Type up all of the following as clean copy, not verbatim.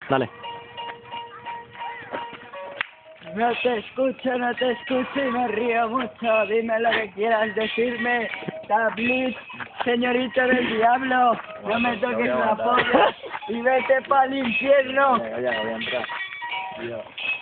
Dale. No te escucho y me río mucho. Dime lo que quieras decirme. Tablis, señorita del diablo. No me toques la polla y vete pa'l infierno. Ya, voy a entrar. Yo.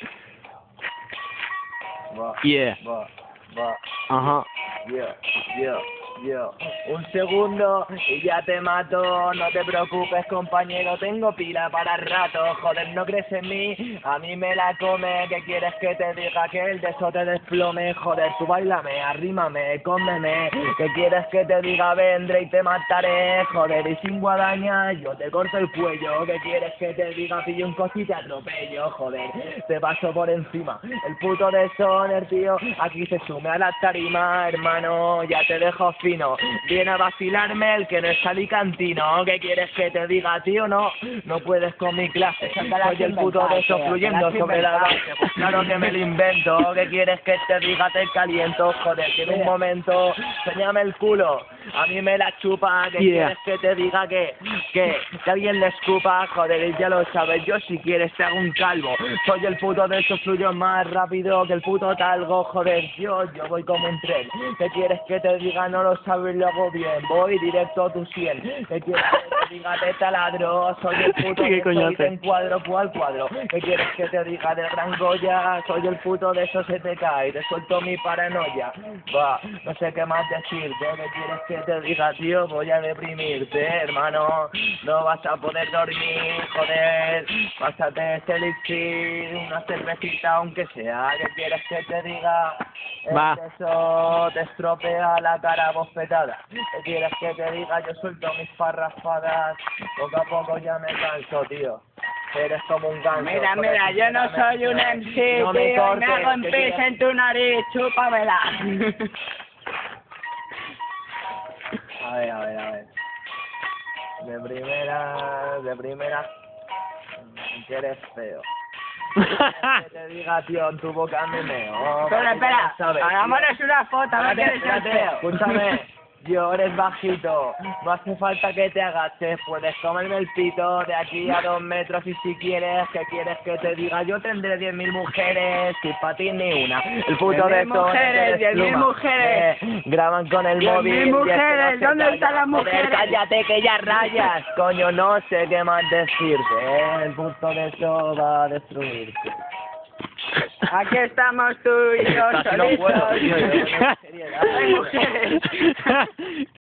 Va. Yeah. Va. Ajá. Yo. Un segundo y ya te mato. No te preocupes, compañero. Tengo pila para rato. Joder, no crees en mí. A mí me la come. ¿Qué quieres que te diga? Que el de eso te desplome. Joder, tú bailame, arrímame, cómeme. ¿Qué quieres que te diga? Vendré y te mataré. Joder, y sin guadaña yo te corto el cuello. ¿Qué quieres que te diga? Pillo un coche y te atropello. Joder, te paso por encima. El puto de Soner, tío. Aquí se sume a la tarima, hermano. Ya te dejo fino. Viene a vacilarme el que no es alicantino. ¿Qué quieres que te diga, tío? No puedes con mi clase. Soy el puto de eso fluyendo sobre la base. Pues claro que me lo invento. ¿Qué quieres que te diga? Te caliento. Joder, que en un momento enséñame el culo. A mí me la chupa. ¿Qué quieres que te diga? Que alguien le escupa. Joder, y ya lo sabes. Yo si quieres te hago un calvo. Soy el puto de eso fluyo más rápido que el puto talgo. Joder, yo voy como un tren. ¿Qué quieres que te diga? No lo sabes, lo hago bien. Voy directo a tu 100. ¿Qué quieres que te diga? Te taladro. Soy el puto ¿Qué coño que te encuadro. ¿Cuál cuadro? ¿Qué quieres que te diga? Del gran Goya. Soy el puto de eso se te cae. Te suelto mi paranoia. Va, no sé qué más decirte. ¿Qué quieres que te diga, tío? Voy a deprimirte, hermano. No vas a poder dormir, joder. Pásate este elixir, una cervecita aunque sea. ¿Qué quieres que te diga? Va. Eso te estropea la cara bofetada. ¿Qué quieres que te diga? Yo suelto mis parrafadas. Poco a poco ya me canso, tío. Eres como un ganso. Mira, yo no soy un MC, no me tío. cortes, Me hago en ¿qué pis quieres? en tu nariz, chúpamela. A ver. De primera, que eres feo. Que te diga, tío, en tu boca me meo. Pero espera, ¿sabes? hagámonos una foto, a ver quién es el feo. Escúchame. Yo eres bajito, no hace falta que te agaches, puedes comerme el pito de aquí a 2 metros y si quieres, ¿qué quieres que te diga? Yo tendré 10.000 mujeres, y para ti ni una. El puto de 10.000 mujeres, 10.000 mujeres. Graban con el 10.000 móvil. y es que mujeres, se ¿dónde callan. están las Joder, mujeres? cállate que ya rayas, coño, no sé qué más decirte, el puto de eso va a destruirte. Aquí estamos tú y yo Casi no puedo, solitos. tío, yo, Hay mujeres.